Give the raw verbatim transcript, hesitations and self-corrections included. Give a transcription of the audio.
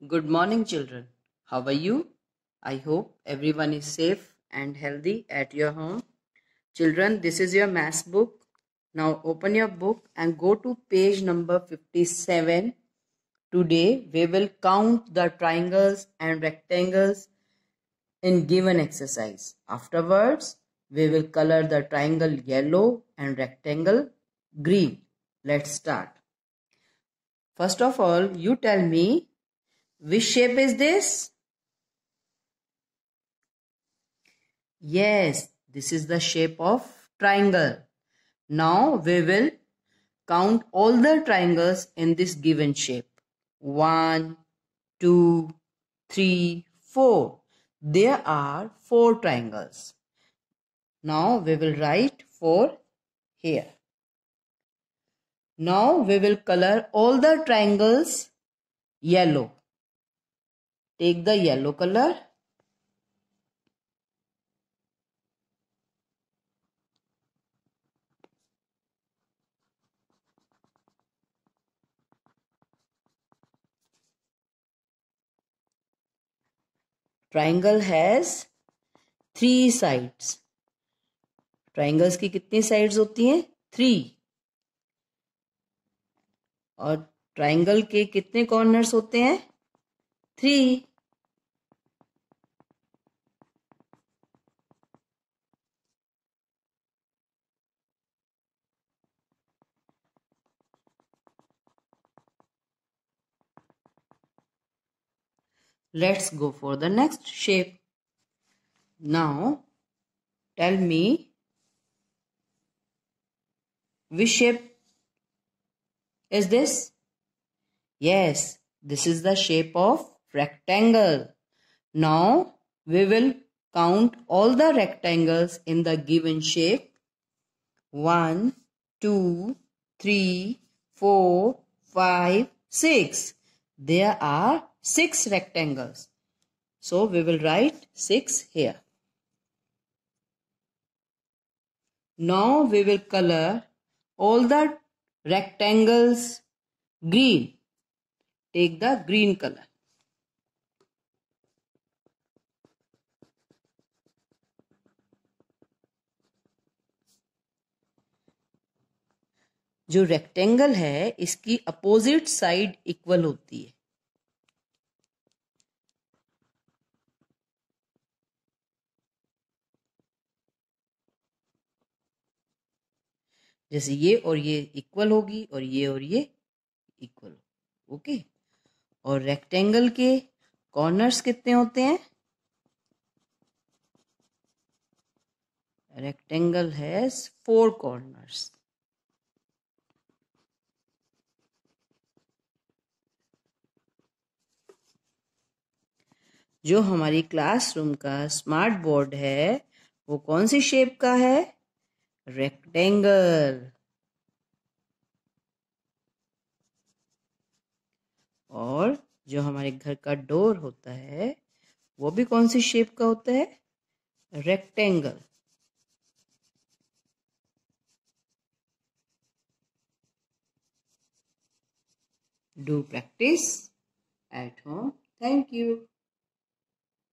Good morning, children. How are you? I hope everyone is safe and healthy at your home. Children, this is your math book. Now open your book and go to page number fifty-seven. Today we will count the triangles and rectangles in given exercise. Afterwards, we will color the triangle yellow and rectangle green. Let's start. First of all, you tell me, which shape is this? Yes, this is the shape of triangle. Now we will count all the triangles in this given shape. One, two, three, four. There are four triangles. Now we will write four here. Now we will color all the triangles yellow. Take the yellow color. Triangle has three sides. Triangles की कितनी sides होती हैं? Three. और triangle के कितने corners होते हैं? Three. Let's go for the next shape. Now, tell me, which shape is this? Yes, this is the shape of rectangle. Now, we will count all the rectangles in the given shape. One, two, three, four, five, six. There are six rectangles. So, we will write six here. Now, we will color all the rectangles green. Take the green color. जो rectangle है इसकी opposite side equal होती है. जैसे ये और ये equal होगी और ये और ये इक्वल. ओके. और रेक्टेंगल के कॉर्नर्स कितने होते हैं? Rectangle has four corners. जो हमारी क्लासरूम का स्मार्ट बोर्ड है वो कौन सी शेप का है? रेक्टेंगल. और जो हमारे घर का डोर होता है वो भी कौन सी शेप का होता है? Rectangle. Do practice at home. Thank you.